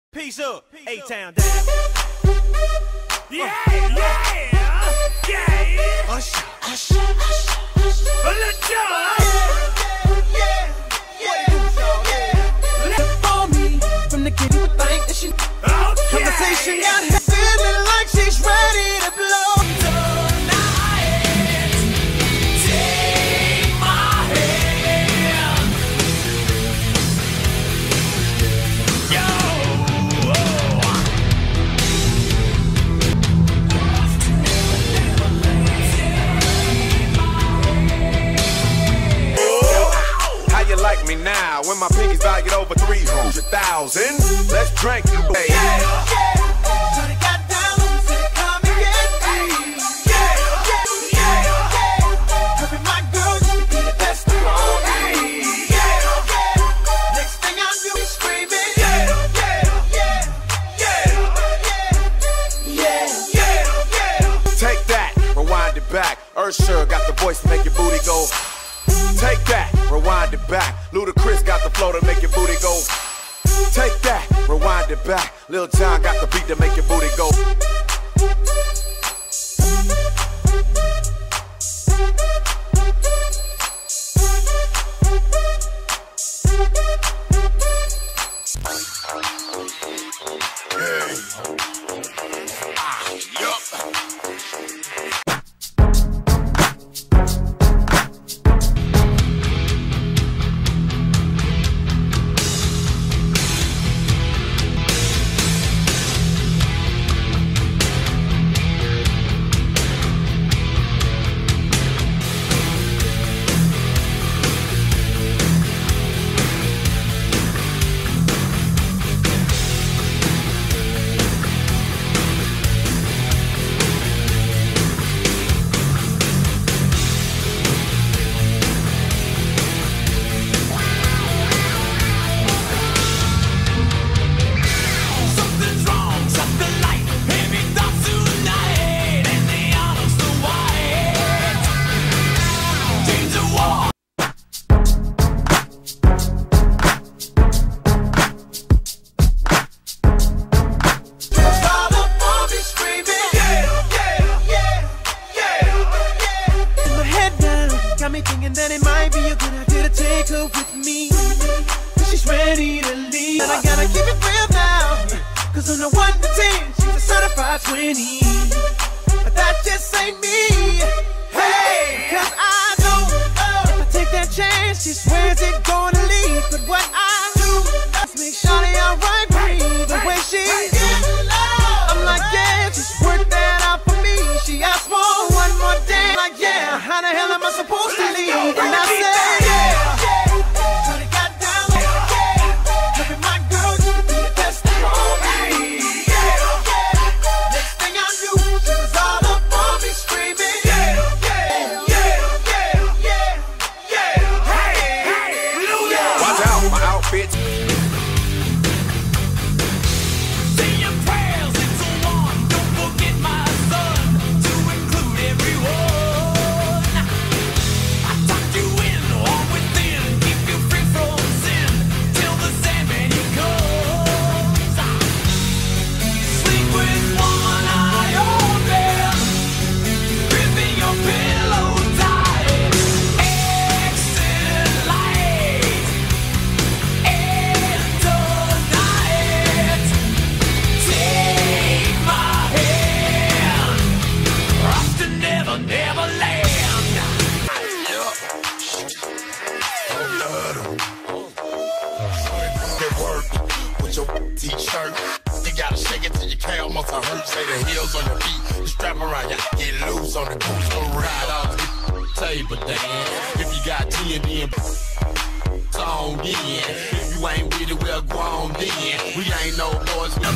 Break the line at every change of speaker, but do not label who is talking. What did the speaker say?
Peace up, A-Town down.
Yeah, yeah, yeah.
Hush, hush, hush, hush.
Let's go.
For me, from the kid, you would think that she conversation got her feeling like she's ready to blow.
Like me now, when my pinkies valued over 300,000. Let's drink, hey. Take that, rewind it back. Ursher got the voice to make your booty go. Take that, rewind it back. Ludacris got the flow to make your booty go. Take that, rewind it back. Lil Jon got the beat to make your booty go.
Thinking that it might be a good idea to take her with me. She's ready to leave, but I gotta keep it real now. Cause on the 1 to 10, she's a certified 20. But that just ain't me. Hey, cause I know if I take that chance, she swears it's gonna leave. But what I do is make Shawty alright with me. The way she is, I'm like, yeah, just work that out for me. She asked for one more day. Like, yeah, how the hell am I supposed to leave? And I said, yeah. Shawty got down, loving my girl, you could be the best thing on me. Next thing I knew, she was all up on me screaming.
Watch out, my outfit.
T-shirt, you gotta shake it till your K almost a hurt. Say the heels on your feet, the strap around you, get loose on the goose for ride off the table, damn. If you got TND and on in, if you ain't with it, we'll go on then. We ain't no boys.